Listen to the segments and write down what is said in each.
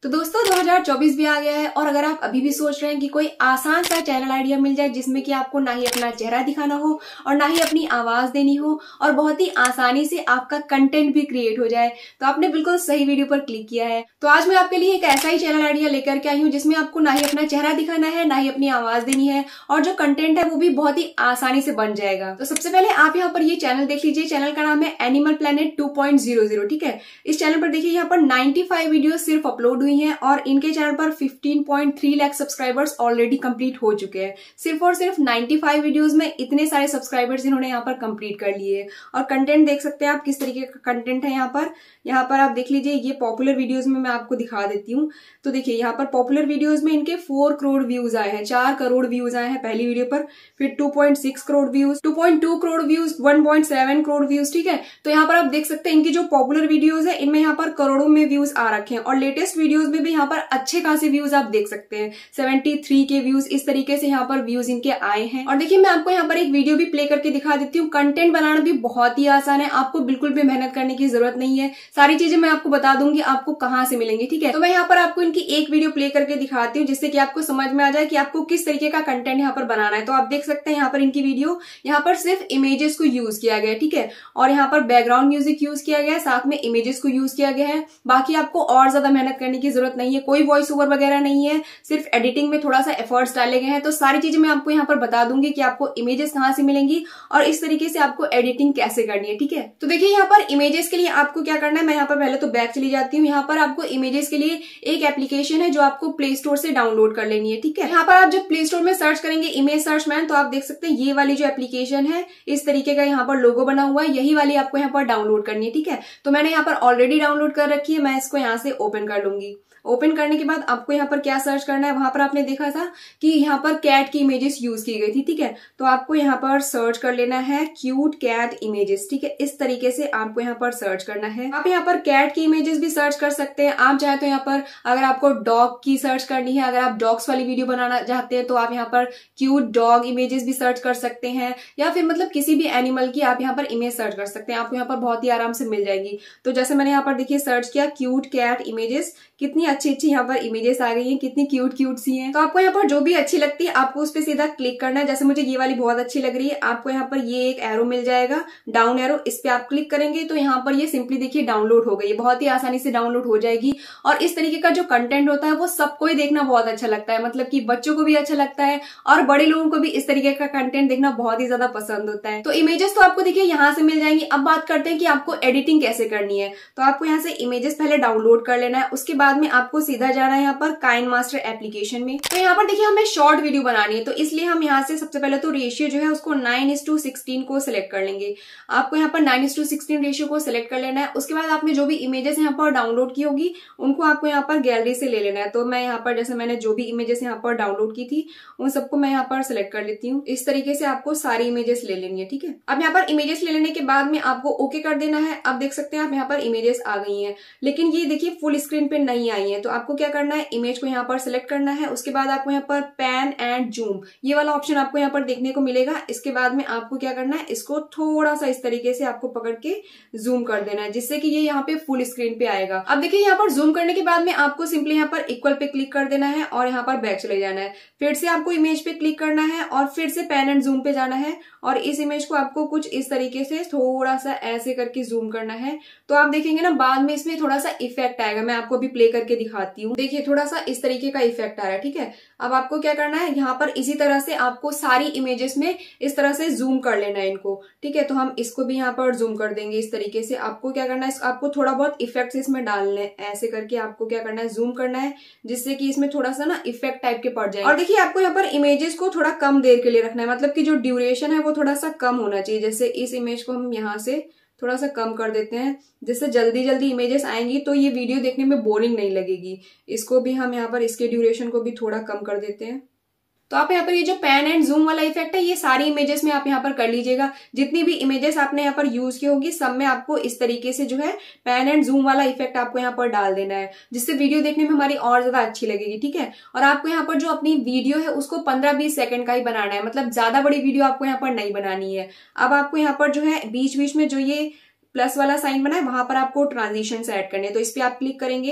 तो दोस्तों 2024 भी आ गया है और अगर आप अभी भी सोच रहे हैं कि कोई आसान सा चैनल आइडिया मिल जाए जिसमें कि आपको ना ही अपना चेहरा दिखाना हो और ना ही अपनी आवाज देनी हो और बहुत ही आसानी से आपका कंटेंट भी क्रिएट हो जाए, तो आपने बिल्कुल सही वीडियो पर क्लिक किया है। तो आज मैं आपके लिए एक ऐसा ही चैनल आइडिया लेकर के आई हूँ जिसमें आपको ना ही अपना चेहरा दिखाना है, ना ही अपनी आवाज देनी है और जो कंटेंट है वो भी बहुत ही आसानी से बन जाएगा। तो सबसे पहले आप यहाँ पर ये चैनल देख लीजिए। चैनल का नाम है एनिमल प्लेनेट 2.00। ठीक है, इस चैनल पर देखिए यहाँ पर 95 वीडियो सिर्फ अपलोड हुई है और इनके चैनल पर 15.3 लाख सब्सक्राइबर्स ऑलरेडी कंप्लीट हो चुके हैं। सिर्फ और सिर्फ 95 वीडियोस में इतने सारे सब्सक्राइबर्स इन्होंने यहाँ पर कंप्लीट कर लिए। और कंटेंट देख सकते हैं आप किस तरीके का कंटेंट है। यहाँ पर आप देख लीजिए, ये पॉपुलर वीडियोस में मैं आपको दिखा देती हूँ। तो देखिए यहाँ पर पॉपुलर वीडियोस में इनके 4 करोड़ व्यूज आए हैं, 4 करोड़ व्यूज आए हैं पहली वीडियो पर, फिर 2.6 crore views, 2.2 crore views, 1.7 crore views. ठीक है, तो यहाँ पर आप देख सकते हैं इनकी जो पॉपुलर वीडियोज है इनमें यहाँ पर करोड़ों में व्यूज आ रखे हैं और लेटेस्ट वीडियोज में भी यहाँ पर अच्छे खासे व्यूज आप देख सकते हैं, 73 के व्यूज, इस तरीके से यहाँ पर व्यूज इनके आए हैं। और देखिए मैं आपको यहाँ पर एक वीडियो भी प्ले करके दिखा देती हूँ। कंटेंट बनाना भी बहुत ही आसान है, आपको बिल्कुल भी मेहनत करने की जरूरत नहीं है। सारी चीजें मैं आपको बता दूंगी आपको कहाँ से मिलेंगी। ठीक है, तो मैं यहाँ पर आपको इनकी एक वीडियो प्ले करके दिखाती हूँ जिससे कि आपको समझ में आ जाए कि आपको किस तरीके का कंटेंट यहाँ पर बनाना है। तो आप देख सकते हैं यहाँ पर इनकी वीडियो, यहाँ पर सिर्फ इमेजेस को यूज किया गया है। ठीक है, और यहाँ पर बैकग्राउंड म्यूजिक यूज किया गया है, साथ में इमेजेस को यूज किया गया है। बाकी आपको और ज्यादा मेहनत करने की जरूरत नहीं है, कोई वॉइस ओवर वगैरह नहीं है, सिर्फ एडिटिंग में थोड़ा सा एफर्ट्स डाले गए हैं। तो सारी चीजें मैं आपको यहाँ पर बता दूंगी कि आपको इमेजेस कहाँ से मिलेंगी और इस तरीके से आपको एडिटिंग कैसे करनी है। ठीक है, तो देखिए यहाँ पर इमेजेस के लिए आपको क्या करना है, मैं यहाँ पर पहले तो बैक चली जाती हूँ। यहाँ पर आपको इमेजेस के लिए एक एप्लीकेशन है जो आपको प्ले स्टोर से डाउनलोड कर लेनी है। ठीक है, यहाँ पर आप जब प्ले स्टोर में सर्च करेंगे इमेज सर्च मैन, तो आप देख सकते हैं ये वाली जो एप्लीकेशन है इस तरीके का यहाँ पर लोगो बना हुआ है, यही वाली आपको यहाँ पर डाउनलोड करनी है। ठीक है, तो मैंने यहाँ पर ऑलरेडी डाउनलोड कर रखी है, मैं इसको यहाँ से ओपन कर लूंगी। ओपन करने के बाद आपको यहाँ पर क्या सर्च करना है, वहां पर आपने देखा था कि यहाँ पर कैट की इमेजेस यूज की गई थी। ठीक है, तो आपको यहाँ पर सर्च कर लेना है क्यूट कैट इमेजेस। ठीक है, इस तरीके से आपको यहाँ पर सर्च करना है। आप यहाँ पर कैट की इमेजेस भी सर्च कर सकते हैं। आप चाहे तो यहाँ पर अगर आपको डॉग की सर्च करनी है, अगर आप डॉग्स वाली वीडियो बनाना चाहते हैं तो आप यहाँ पर क्यूट डॉग इमेजेस भी सर्च कर सकते हैं, या फिर मतलब किसी भी एनिमल की आप यहाँ पर इमेज सर्च कर सकते हैं। आपको यहाँ पर बहुत ही आराम से मिल जाएगी। तो जैसे मैंने यहाँ पर देखिए सर्च किया क्यूट कैट इमेजेस, कितनी अच्छी अच्छी यहाँ पर इमेजेस आ गई हैं, कितनी क्यूट क्यूट सी हैं। तो आपको यहाँ पर जो भी अच्छी लगती है आपको उस पर सीधा क्लिक करना है। जैसे मुझे ये वाली बहुत अच्छी लग रही है, आपको यहाँ पर ये एक एरो मिल जाएगा, डाउन एरो, इस पे आप क्लिक करेंगे तो यहाँ पर ये सिंपली देखिए डाउनलोड हो गई, बहुत ही आसानी से डाउनलोड हो जाएगी। और इस तरीके का जो कंटेंट होता है वो सबको ही देखना बहुत अच्छा लगता है, मतलब कि बच्चों को भी अच्छा लगता है और बड़े लोगों को भी इस तरीके का कंटेंट देखना बहुत ही ज्यादा पसंद होता है। तो इमेजेस तो आपको देखिए यहाँ से मिल जाएंगी। अब बात करते हैं कि आपको एडिटिंग कैसे करनी है। तो आपको यहाँ से इमेजेस पहले डाउनलोड कर लेना है, उसके बाद में आपको सीधा जाना है यहाँ पर काइनमास्टर एप्लीकेशन में। तो यहाँ पर देखिए हमें शॉर्ट वीडियो बनानी है, तो इसलिए हम यहाँ से सबसे पहले तो रेशियो जो है उसको 9:16 को सिलेक्ट कर लेंगे। आपको यहाँ पर 9:16 रेशियो को सिलेक्ट कर लेना है। उसके बाद आपने जो भी इमेजेस यहाँ पर डाउनलोड की होगी उनको आपको यहाँ पर गैलरी से ले लेना है। तो मैं यहाँ पर जैसे मैंने जो भी इमेजेस यहाँ पर डाउनलोड की थी उन सबको मैं यहाँ पर सिलेक्ट कर लेती हूँ। इस तरीके से आपको सारी इमेजेस ले लेनी है। ठीक है, अब यहाँ पर इमेजेस ले लेने के बाद में आपको ओके कर देना है। अब देख सकते हैं आप यहाँ पर इमेजेस आ गई हैं, लेकिन ये देखिए फुल स्क्रीन पे नहीं आई है। तो आपको क्या करना है, इमेज को यहाँ पर सिलेक्ट करना है। उसके बाद आपको यहाँ पर पैन एंड जूम ये वाला ऑप्शन आपको यहाँ पर देखने को मिलेगा। इसके बाद में आपको क्या करना है, इसको थोड़ा सा इस तरीके से आपको पकड़ के जूम कर देना है जिससे कि ये यहाँ पे फुल स्क्रीन पे आएगा। अब देखिए यहाँ पर जूम करने के बाद में आपको सिंपली यहाँ पर इक्वल पे क्लिक कर देना है और यहाँ पर बैक चले जाना है। फिर से आपको इमेज पे क्लिक करना है और फिर से पैन एंड जूम पे जाना है और इस इमेज को आपको कुछ इस तरीके से थोड़ा सा ऐसे करके जूम करना है। तो आप देखेंगे ना बाद में इसमें थोड़ा सा इफेक्ट आएगा, मैं आपको भी प्ले करके दिखाती हूँ। देखिए थोड़ा सा इस तरीके का इफेक्ट आ रहा है। ठीक है, अब आपको क्या करना है, यहाँ पर इसी तरह से आपको सारी इमेजेस में इस तरह से जूम कर लेना है इनको। ठीक है, तो हम इसको भी यहाँ पर जूम कर देंगे इस तरीके से। आपको क्या करना है, आपको थोड़ा बहुत इफेक्ट्स इसमें डालने हैं, ऐसे करके आपको क्या करना है, जूम करना है जिससे कि इसमें थोड़ा सा ना इफेक्ट टाइप के पड़ जाए। और देखिए आपको यहाँ पर इमेजेस को थोड़ा कम देर के लिए रखना है, मतलब कि जो ड्यूरेशन है वो थोड़ा सा कम होना चाहिए। जैसे इस इमेज को हम यहाँ से थोड़ा सा कम कर देते हैं जिससे जल्दी जल्दी इमेजेस आएंगी तो ये वीडियो देखने में बोरिंग नहीं लगेगी। इसको भी हम यहाँ पर इसके ड्यूरेशन को भी थोड़ा कम कर देते हैं। तो आप यहाँ पर ये जो पैन एंड जूम वाला इफेक्ट है ये सारी इमेजेस में आप यहाँ पर कर लीजिएगा। जितनी भी इमेजेस आपने यहाँ पर यूज की होगी सब में आपको इस तरीके से जो है पैन एंड जूम वाला इफेक्ट आपको यहाँ पर डाल देना है जिससे वीडियो देखने में हमारी और ज्यादा अच्छी लगेगी। ठीक है, और आपको यहाँ पर जो अपनी वीडियो है उसको 15-20 सेकंड का ही बनाना है, मतलब ज्यादा बड़ी वीडियो आपको यहाँ पर नहीं बनानी है। अब आपको यहाँ पर जो है बीच बीच में जो ये प्लस वाला साइन बना है वहां पर आपको ट्रांजिशन ऐड करने, तो इस पे आप क्लिक करेंगे।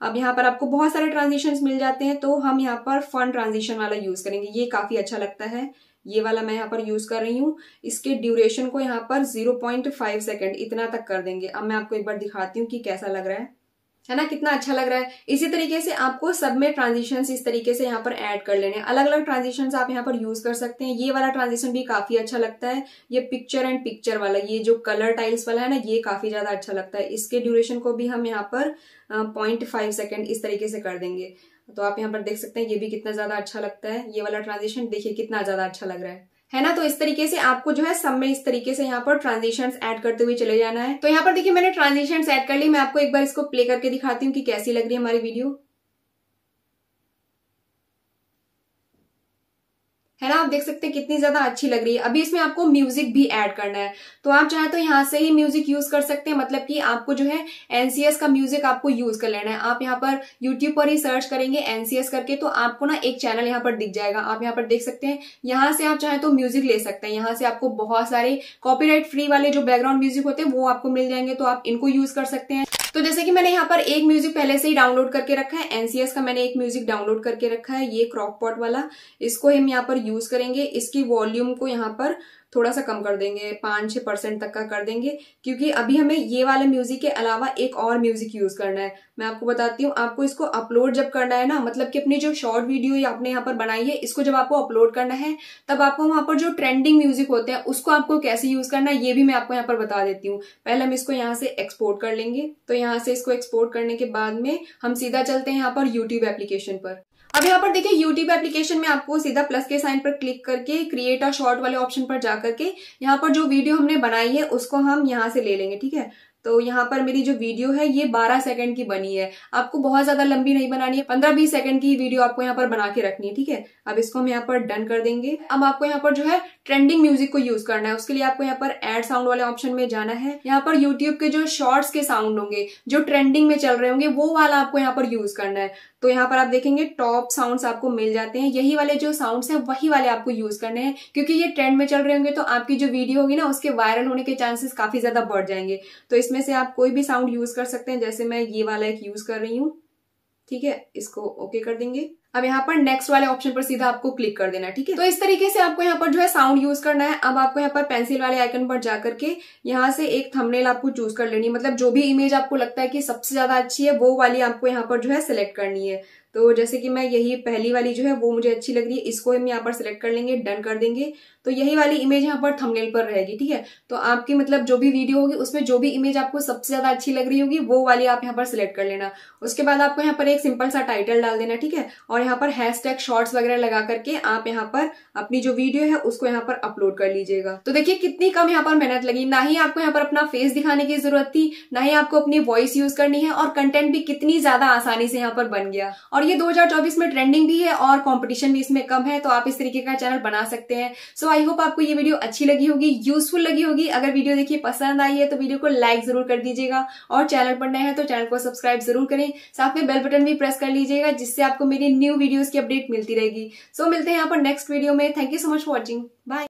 अब यहाँ पर आपको बहुत सारे ट्रांजिशंस मिल जाते हैं, तो हम यहाँ पर फन ट्रांजिशन वाला यूज करेंगे। ये काफी अच्छा लगता है, ये वाला मैं यहाँ पर यूज कर रही हूँ। इसके ड्यूरेशन को यहाँ पर 0.5 सेकेंड इतना तक कर देंगे। अब मैं आपको एक बार दिखाती हूँ कि कैसा लग रहा है ना, कितना अच्छा लग रहा है। इसी तरीके से आपको सब में ट्रांजिशंस इस तरीके से यहाँ पर ऐड कर लेने, अलग अलग ट्रांजिशंस आप यहाँ पर यूज कर सकते हैं। ये वाला ट्रांजिशन भी काफी अच्छा लगता है, ये पिक्चर एंड पिक्चर वाला, ये जो कलर टाइल्स वाला है ना, ये काफी ज्यादा अच्छा लगता है। इसके ड्यूरेशन को भी हम यहाँ पर 0.5 सेकेंड इस तरीके से कर देंगे। तो आप यहाँ पर देख सकते हैं ये भी कितना ज्यादा अच्छा लगता है। ये वाला ट्रांजिशन देखिए कितना ज्यादा अच्छा लग रहा है ना। तो इस तरीके से आपको जो है सब में इस तरीके से यहाँ पर ट्रांजिशंस ऐड करते हुए चले जाना है। तो यहाँ पर देखिए मैंने ट्रांजिशंस ऐड कर ली। मैं आपको एक बार इसको प्ले करके दिखाती हूँ कि कैसी लग रही है हमारी वीडियो, है ना। आप देख सकते हैं कितनी ज्यादा अच्छी लग रही है। अभी इसमें आपको म्यूजिक भी ऐड करना है, तो आप चाहे तो यहाँ से ही म्यूजिक यूज कर सकते हैं। मतलब कि आपको जो है एनसीएस का म्यूजिक आपको यूज कर लेना है। आप यहाँ पर यूट्यूब पर ही सर्च करेंगे एनसीएस करके, तो आपको ना एक चैनल यहाँ पर दिख जाएगा। आप यहाँ पर देख सकते हैं, यहाँ से आप चाहे तो म्यूजिक ले सकते हैं। यहाँ से आपको बहुत सारे कॉपीराइट फ्री वाले जो बैकग्राउंड म्यूजिक होते हैं वो आपको मिल जाएंगे, तो आप इनको यूज कर सकते हैं। तो जैसे कि मैंने यहाँ पर एक म्यूजिक पहले से ही डाउनलोड करके रखा है, एनसीएस का मैंने एक म्यूजिक डाउनलोड करके रखा है, ये क्रॉकपॉट वाला। इसको हम यहाँ पर यूज करेंगे। इसकी वॉल्यूम को यहाँ पर थोड़ा सा कम कर देंगे, 5-6% तक का कर देंगे, क्योंकि अभी हमें ये वाले म्यूजिक के अलावा एक और म्यूजिक यूज करना है। मैं आपको बताती हूँ, आपको इसको अपलोड जब करना है ना, मतलब कि अपनी जो शॉर्ट वीडियो आपने यहाँ पर बनाई है, इसको जब आपको अपलोड करना है, तब आपको वहां पर जो ट्रेंडिंग म्यूजिक होते हैं उसको आपको कैसे यूज करना है ये भी मैं आपको यहाँ पर बता देती हूँ। पहले हम इसको यहाँ से एक्सपोर्ट कर लेंगे। तो यहाँ से इसको एक्सपोर्ट करने के बाद में हम सीधा चलते हैं यहाँ पर यूट्यूब एप्लीकेशन पर। अब यहाँ पर देखिए यूट्यूब एप्लीकेशन में आपको सीधा प्लस के साइन पर क्लिक करके क्रिएट अ शॉर्ट वाले ऑप्शन पर जाकर के यहाँ पर जो वीडियो हमने बनाई है उसको हम यहाँ से ले लेंगे, ठीक है। तो यहाँ पर मेरी जो वीडियो है ये 12 सेकंड की बनी है। आपको बहुत ज्यादा लंबी नहीं बनानी है, 15-20 सेकंड की वीडियो आपको यहाँ पर बना के रखनी है, ठीक है। अब इसको हम यहाँ पर डन कर देंगे। अब आपको यहाँ पर जो है ट्रेंडिंग म्यूजिक को यूज करना है। उसके लिए आपको यहाँ पर एड साउंड वाले ऑप्शन में जाना है। यहाँ पर यूट्यूब के जो शॉर्ट्स के साउंड होंगे, जो ट्रेंडिंग में चल रहे होंगे, वो वाला आपको यहाँ पर यूज करना है। तो यहाँ पर आप देखेंगे टॉप साउंड्स आपको मिल जाते हैं। यही वाले जो साउंड्स हैं वही वाले आपको यूज करने हैं, क्योंकि ये ट्रेंड में चल रहे होंगे, तो आपकी जो वीडियो होगी ना उसके वायरल होने के चांसेस काफी ज्यादा बढ़ जाएंगे। तो इसमें से आप कोई भी साउंड यूज कर सकते हैं। जैसे मैं ये वाला एक यूज कर रही हूँ, ठीक है। इसको ओके कर देंगे। अब यहाँ पर नेक्स्ट वाले ऑप्शन पर सीधा आपको क्लिक कर देना है, ठीक है। तो इस तरीके से आपको यहाँ पर जो है साउंड यूज करना है। अब आपको यहाँ पर पेंसिल वाले आइकन पर जाकर के यहाँ से एक थंबनेल आपको चूज कर लेनी है। मतलब जो भी इमेज आपको लगता है कि सबसे ज्यादा अच्छी है वो वाली आपको यहाँ पर जो है सिलेक्ट करनी है। तो जैसे कि मैं यही पहली वाली जो है वो मुझे अच्छी लग रही है, इसको हम यहाँ पर सिलेक्ट कर लेंगे, डन कर देंगे। तो यही वाली इमेज यहाँ पर थंबनेल पर रहेगी, ठीक है। तो आपकी मतलब जो भी वीडियो होगी उसमें जो भी इमेज आपको सबसे ज्यादा अच्छी लग रही होगी वो वाली आप यहाँ पर सिलेक्ट कर लेना। उसके बाद आपको यहाँ पर एक सिंपल सा टाइटल डाल देना, ठीक है। और यहाँ पर हैशटैग शॉर्ट्स वगैरह लगा करके आप यहाँ पर अपनी जो वीडियो है उसको यहाँ पर अपलोड कर लीजिएगा। तो देखिए कितनी कम यहाँ पर मेहनत लगी, ना ही आपको यहाँ पर अपना फेस दिखाने की जरूरत थी, ना ही आपको अपनी वॉइस यूज करनी है, और कंटेंट भी कितनी ज्यादा आसानी से यहाँ पर बन गया। और ये 2024 में ट्रेंडिंग भी है और कॉम्पिटिशन भी इसमें कम है, तो आप इस तरीके का चैनल बना सकते हैं। सो आई होप आपको ये वीडियो अच्छी लगी होगी, यूजफुल लगी होगी। अगर वीडियो देखिए पसंद आई है तो वीडियो को लाइक जरूर कर दीजिएगा, और चैनल पर नए हैं तो चैनल को सब्सक्राइब जरूर करें। साथ में बेल बटन भी प्रेस कर लीजिएगा, जिससे आपको मेरी न्यू वीडियोस की अपडेट मिलती रहेगी। सो मिलते हैं यहाँ पर नेक्स्ट वीडियो में। Thank you so much for watching, bye.